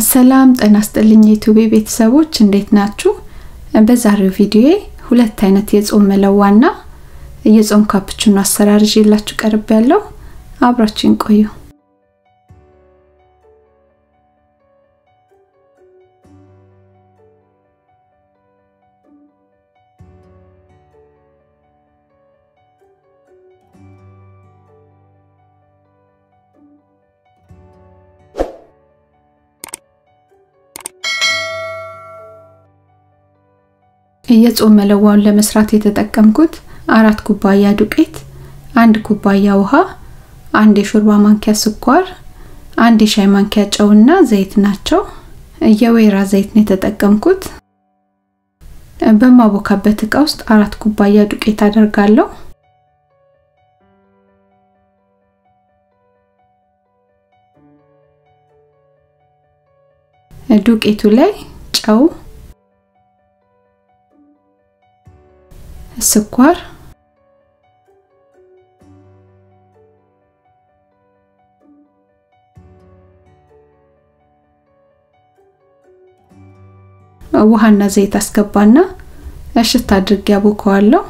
ሰላም ጤና ይስጥልኝ የዩቲዩብ ቤተሰቦች እንዴት ናችሁ? በዛሬው ቪዲዮዬ ሁለት አይነት የጾም መለዋና የጾም ካፕቹኖ አሰራር ይዤላችሁ ቀርቤያለሁ። አብራችሁን ቆዩ። የጾም መለዋውን ለመስራት የተጠቀምኩት 4 ኩባያ ዱቄት፣ 1 ኩባያ ውሃ፣ 1 የሾርባ ማንኪያ ስኳር፣ 1 የሻይ ማንኪያ ጨውና ዘይት ናቸው። የወይራ ዘይት ነው የተጠቀምኩት። በማቦካበት እቃ ውስጥ 4 ኩባያ ዱቄት አደርጋለሁ። ዱቄቱ ላይ ጨው፣ ስኳር፣ ውሃና ዘይት አስገባና እሽት አድርጌ አቦካዋለሁ።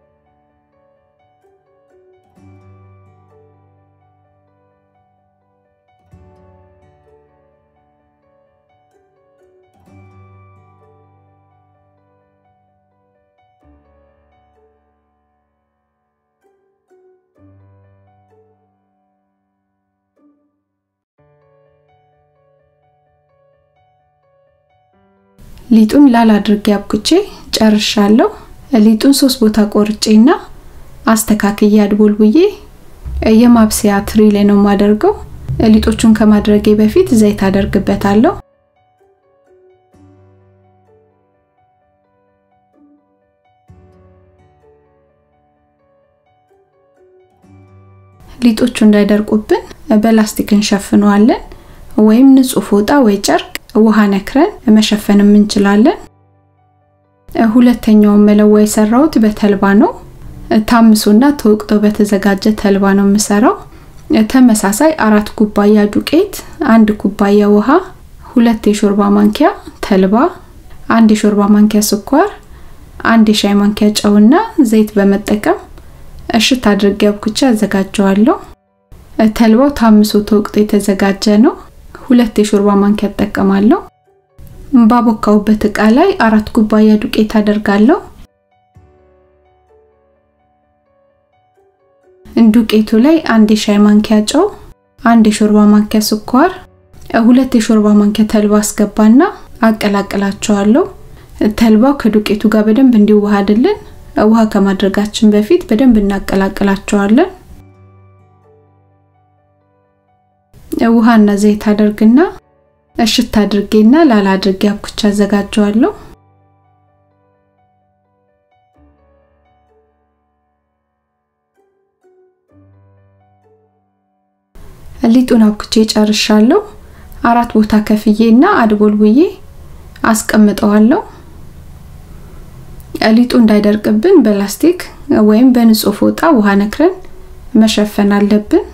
ሊጡን ላላ አድርጌ አብኩቼ ጨርሻለሁ። ሊጡን 3 ቦታ ቆርጬና አስተካክዬ አድቦልብዬ የማብሰያ ትሪ ላይ ነው ማደርገው። ሊጦቹን ከማድረጌ በፊት ዘይት አደርግበታለሁ። ሊጦቹ እንዳይደርቁብን በላስቲክ እንሸፍነዋለን ወይም ንጹህ ፎጣ ወይ ጨርቅ ውሃ ነክረን መሸፈንም እንችላለን። ሁለተኛው መለዋ የሰራውት በተልባ ነው። ታምሶና ተወቅጦ በተዘጋጀ ተልባ ነው የምሰራው። ተመሳሳይ 4 ኩባያ ዱቄት፣ 1 ኩባያ ውሃ፣ 2 የሾርባ ማንኪያ ተልባ፣ 1 የሾርባ ማንኪያ ስኳር፣ 1 የሻይ ማንኪያ ጨውና ዘይት በመጠቀም እሽት አድርጌ አብኩቼ አዘጋጀዋለሁ። ተልባው ታምሶ ተወቅጦ የተዘጋጀ ነው። 2 የሾርባ ማንኪያ ተጠቀማለሁ። ባቦካውበት እቃ ላይ 4 ኩባያ ዱቄት አደርጋለሁ። ዱቄቱ ላይ 1 የሻይ ማንኪያ ጨው፣ 1 የሾርባ ማንኪያ ስኳር፣ 2 የሾርባ ማንኪያ ተልባ አስገባና አቀላቅላቸዋለሁ። ተልባው ከዱቄቱ ጋር በደንብ እንዲዋሃድልን ውሃ ከማድረጋችን በፊት በደንብ እናቀላቅላቸዋለን። ውሃና ዘይት አደርግና እሽት አድርጌና ላላ አድርጌ አብኩቼ አዘጋጀዋለሁ። ሊጡን አብኩቼ ጨርሻለሁ። 4 ቦታ ከፍዬና አድቦልብዬ አስቀምጠዋለሁ። ሊጡ እንዳይደርቅብን በላስቲክ ወይም በንጹህ ፎጣ ውሃ ነክረን መሸፈን አለብን።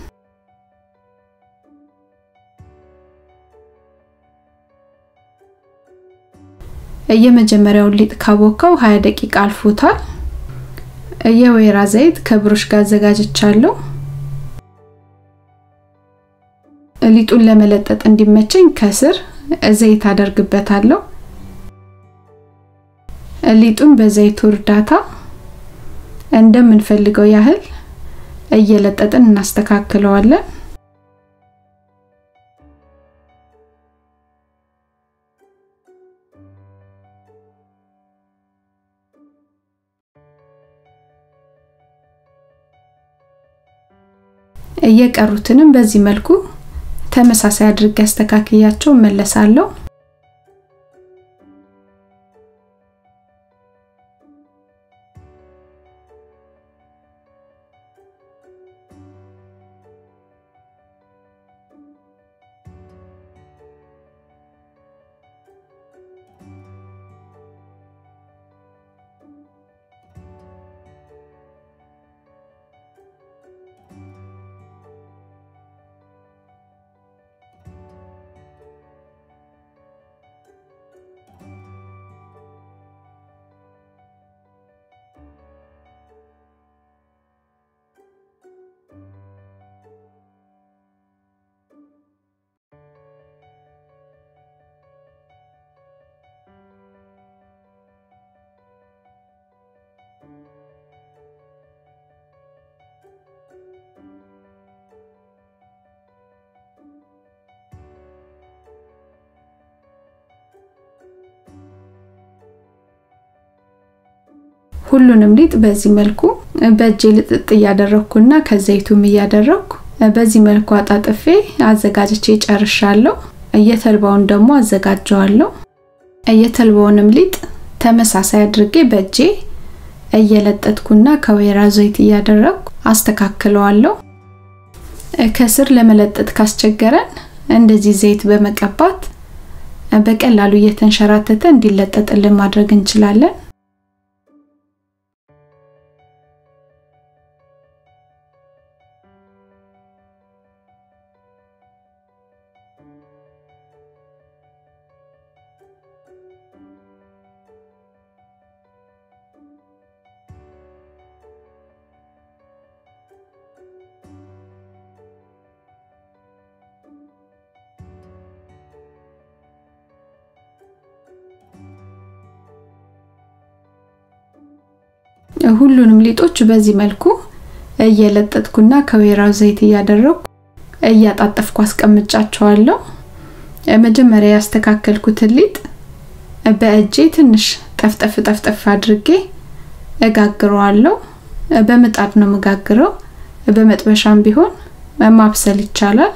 የመጀመሪያው ሊጥ ካቦካው 20 ደቂቃ አልፎታል። የወይራ ዘይት ከብሩሽ ጋር አዘጋጅቻለሁ። ሊጡን ለመለጠጥ እንዲመቸኝ ከስር ዘይት አደርግበታለሁ። ሊጡን በዘይቱ እርዳታ እንደምንፈልገው ያህል እየለጠጥን እናስተካክለዋለን። እየቀሩትንም በዚህ መልኩ ተመሳሳይ አድርጌ አስተካክያቸው መለሳለሁ። ሁሉንም ሊጥ በዚህ መልኩ በእጄ ልጥጥ ያደረኩና ከዘይቱም ያደረኩ በዚህ መልኩ አጣጥፌ አዘጋጅቼ ጨርሻለሁ። የተልባውን ደግሞ አዘጋጀዋለሁ። የተልባውንም ሊጥ ተመሳሳይ አድርጌ በእጄ እየለጠጥኩና ከወይራ ዘይት ያደረኩ አስተካክለዋለሁ። ከስር ለመለጠጥ ካስቸገረን እንደዚህ ዘይት በመቀባት በቀላሉ እየተንሸራተተ እንዲለጠጥልን ማድረግ እንችላለን። ሁሉንም ሊጦች በዚህ መልኩ እየለጠጥኩና ከወይራ ዘይት ያደረኩ እያጣጠፍኩ አስቀምጫቸዋለሁ። መጀመሪያ ያስተካከልኩት ሊጥ በእጄ ትንሽ ጠፍጠፍ አድርጌ እጋግረዋለሁ። በመጣድ ነው መጋግረው። በመጥበሻም ቢሆን ማብሰል ይቻላል።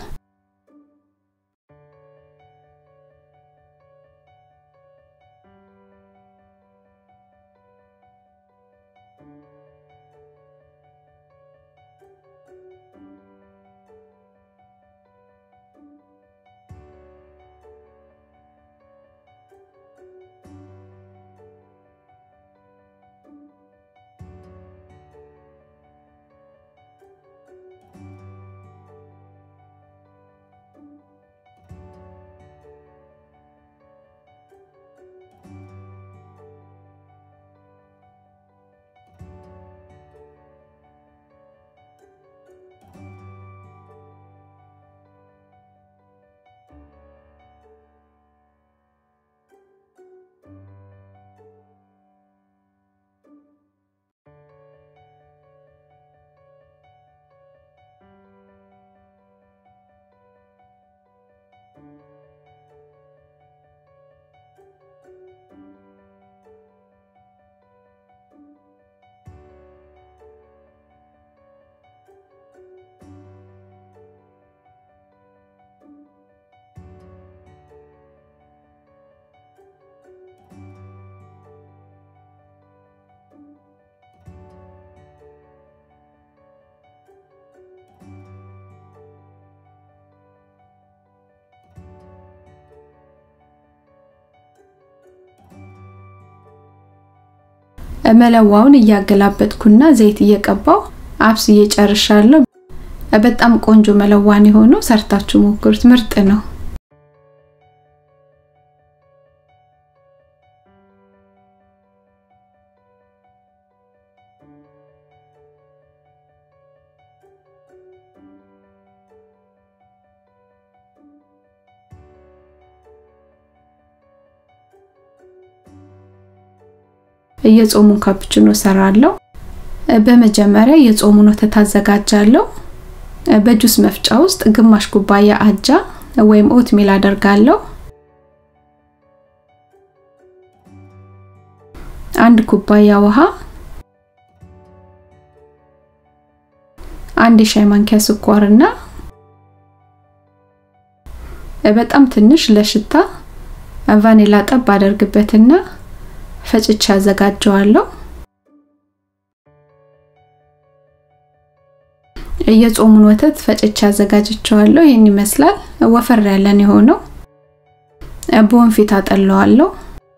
መለዋውን እያገላበጥኩና ዘይት እየቀባው አብስዬ ጨርሻለሁ። በጣም ቆንጆ መለዋን ሆኖ ሰርታችሁ ሞክሩት፣ ምርጥ ነው። የጾሙን ካፕቺኖ ሰራለሁ። በመጀመሪያ የጾሙን ወተት አዘጋጃለሁ። በጁስ መፍጫ ውስጥ ግማሽ ኩባያ አጃ ወይም ኦትሚል አደርጋለሁ። 1 ኩባያ ውሃ፣ 1 ሻይ ማንኪያ ስኳርና በጣም ትንሽ ለሽታ ቫኒላ ጠብ አደርግበትና ፈጭቼ አዘጋጀዋለሁ። የጾሙን ወተት ፈጭቼ አዘጋጅቼዋለሁ። ይሄን ይመስላል። ወፈር ያለ ነው ሆኖ በወንፊት አጠለዋለሁ።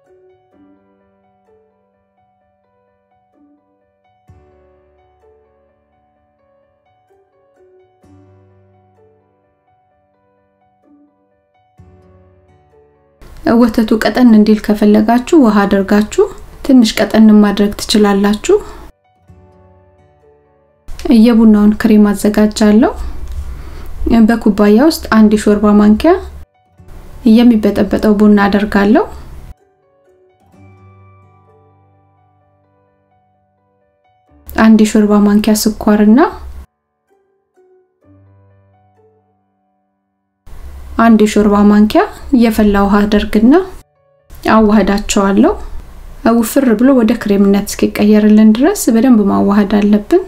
ወተቱ ቀጠን እንዲል ከፈለጋችሁ ውሃ አድርጋችሁ ትንሽ ቀጠን ማድረግ ትችላላችሁ። የቡናውን ክሬም አዘጋጃለሁ። በኩባያ ውስጥ 1 ሾርባ ማንኪያ የሚበጠበጠው ቡና አደርጋለሁ። 1 ሾርባ ማንኪያ ስኳርና 1 ሾርባ ማንኪያ የፈላ ውሃ አደርግና አዋህዳቸዋለሁ። ውፍር ብሎ ወደ ክሬምነት እስኪቀየርልን ድረስ በደንብ ማዋሃድ አለብን።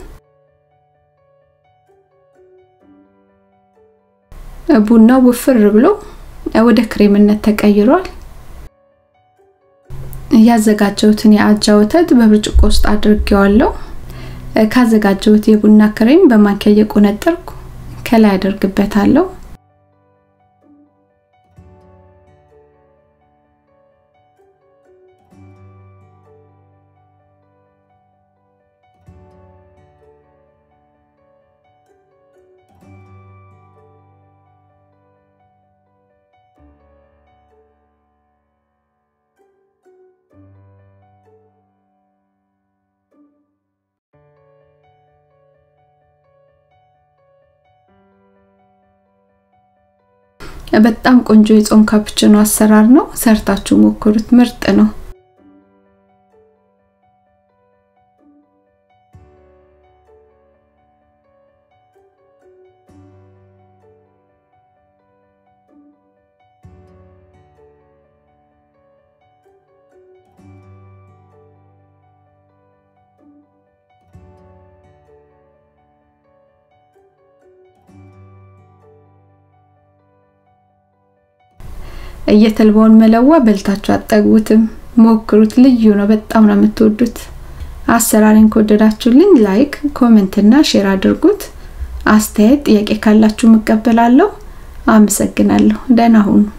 ቡናው ውፍር ብሎ ወደ ክሬምነት ተቀይሯል። ያዘጋጀሁትን የአጃ ወተት በብርጭቆ ውስጥ አድርጌዋለሁ። ካዘጋጀሁት የቡና ክሬም በማንኪያ እየቆነጠርኩ ከላይ አደርግበታለሁ። በጣም ቆንጆ የጾም ካፑቺኖ አሰራር ነው። ሰርታችሁ ሞክሩት፣ ምርጥ ነው። የተልባውን መለዋ በልታችሁ አጠግቡትም፣ ሞክሩት። ልዩ ነው፣ በጣም ነው የምትወዱት። አሰራሬን ከወደዳችሁልኝ ላይክ፣ ኮሜንት እና ሼር አድርጉት። አስተያየት ጥያቄ ካላችሁ መቀበላለሁ። አመሰግናለሁ። ደህና ሁኑ።